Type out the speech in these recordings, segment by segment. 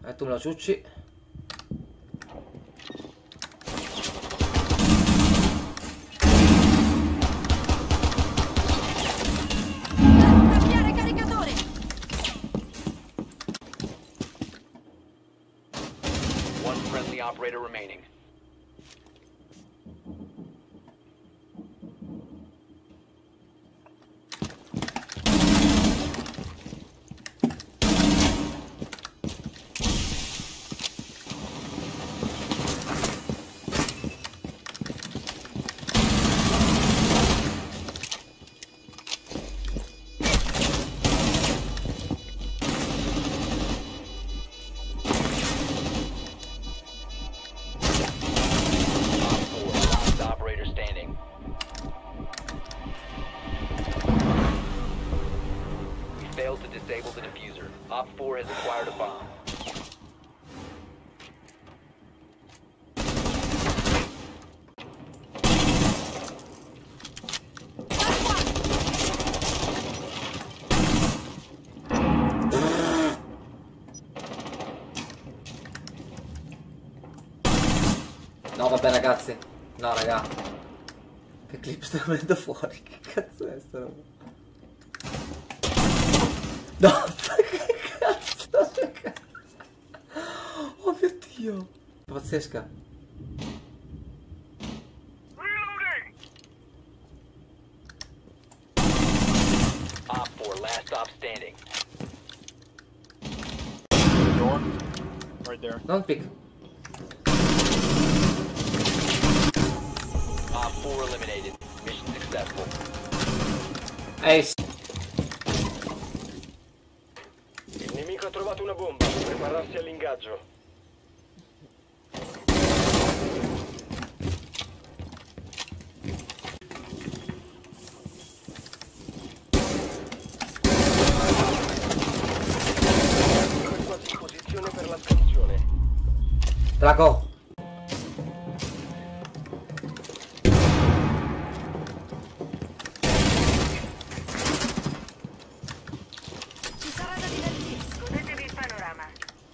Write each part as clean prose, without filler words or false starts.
E tu me lo ciucci. Cambiare caricatore. One friendly operator remaining. Failed to disable the diffuser. Op 4 has acquired a bomb. No vabbè ragazzi. No raga. Che clip sta venendo fuori? Che cazzo è sta roba? No, che cazzo? Oh mio Dio. Pazzesca. Op 4, last stop standing. Door. Right there. Don't pick. Op 4 eliminated. Mission successful. Ehi. Il nemico ha trovato una bomba, prepararsi all'ingaggio. È quasi in posizione per la scansione. Draco. Ci sarà da divertirsi. Godetevi il panorama.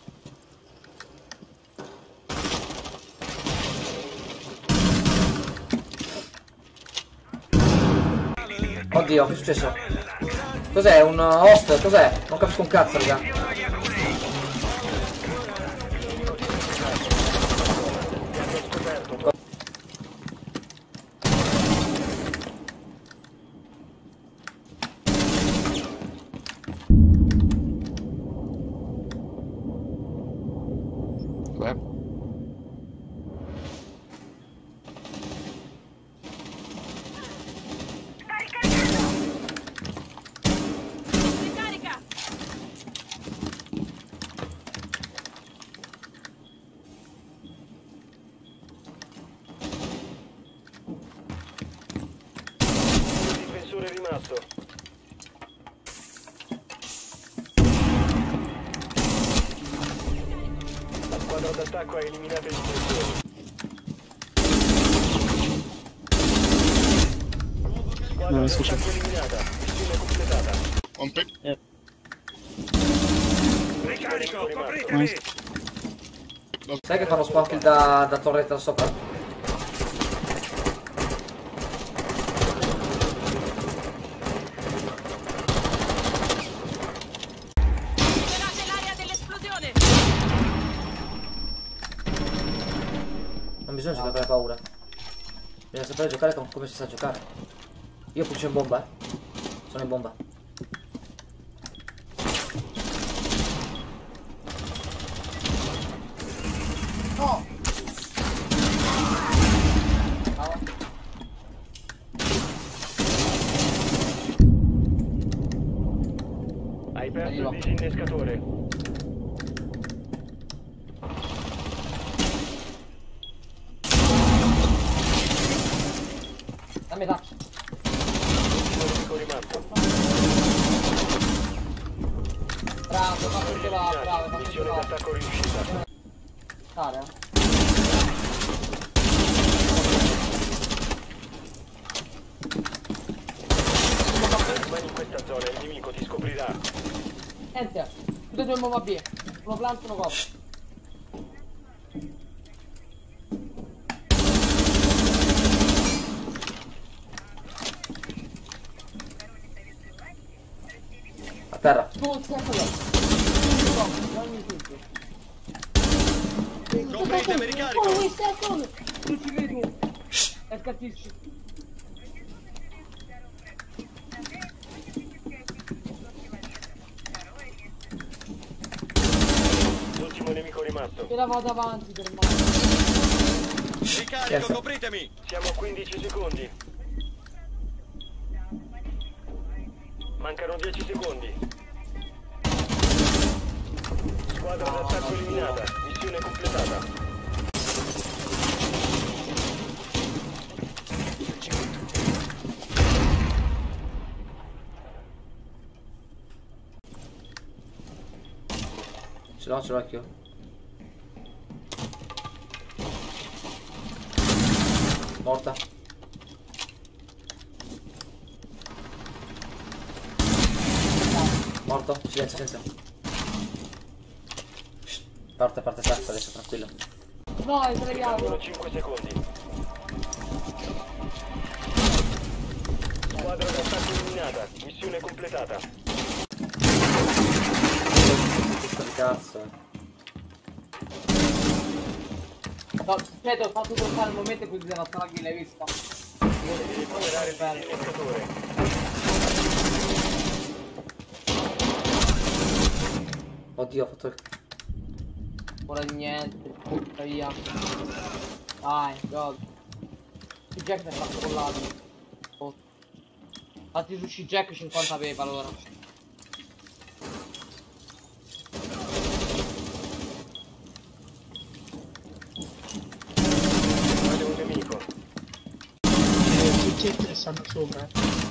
Oddio, che è successo? Cos'è? Un host? Cos'è? Non capisco un cazzo, raga. Dov'è? Ricarica. Il difensore è rimasto. La squadra d'attacco ha eliminato il difensore. Squadra d'attacco eliminata. Missione completata. On pick. Ricarico, copritemi! Sai che fanno spawn kill da torretta da sopra? Liberate l'area dell'esplosione. Non bisogna giocare per paura. Bisogna sapere giocare come si sa giocare. Io pulcio in bomba, Sono in bomba. No! Hai perso il disinnescatore. Dammi touch. Nemico rimasto. Bravo, fatto il kebab, bravo, fatto il Missione kebab. d'attacco riuscita. Area. Rimani in questa zona, il nemico ti scoprirà. Enter. Tutte e due in bomba B. Uno plant, uno cop. terra. Oh, Comprite, mi ricarico. Oh, wait, second! Non ci vedo! È scattissimo. L'ultimo nemico rimasto. Te la vado avanti per me. Ricarico, Yes. copritemi. Siamo a 15 secondi. Mancano 10 secondi. Squadra d'attacco eliminata. Missione completata. Ce l'ho anch'io. Morta. Morto, silenzio, silenzio. Shh. Parte terza adesso, tranquillo. No, è sbagliato. Mancano 5 secondi. Squadra d'attacco eliminata. Missione completata. Questo di cazzo. Aspetta, ho fatto toccare il momento in cui della stragi l'hai vista. Devi recuperare il disinnescatore. Oddio, ho fatto il... Ora di niente, butta via. Dai, god. Il Jack mi ha fatto collato. Oh. Fatti su C-Jack 50 pepe allora. Guarda un nemico. C'è stanno sopra.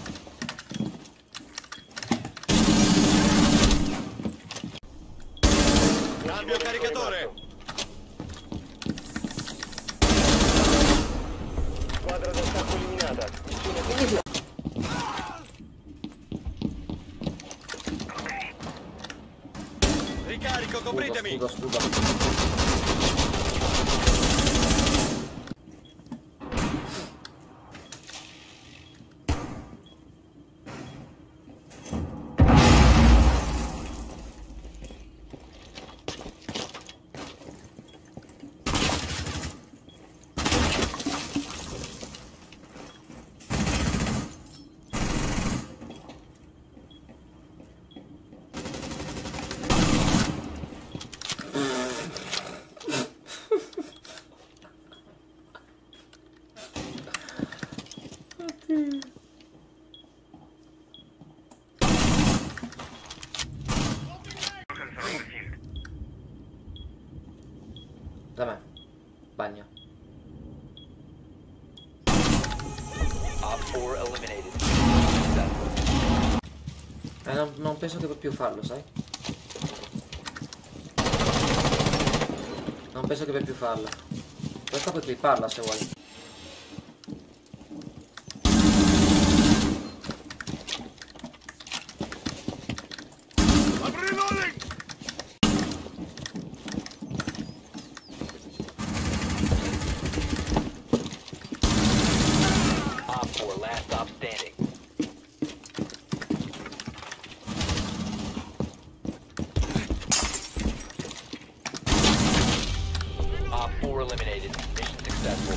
Cambio caricatore. Squadra d'attacco eliminata. Missione completata. Ricarico, copritemi. Scusa. Da me. Bagno. Op 4 eliminated. Non penso che puoi più farlo, sai? Non penso che puoi più farlo. Questa puoi clipparla se vuoi. Op 4 last stop standing. Op 4 eliminated. Mission successful.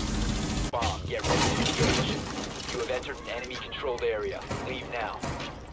Bomb, get ready to engage. You have entered an enemy controlled area. Leave now.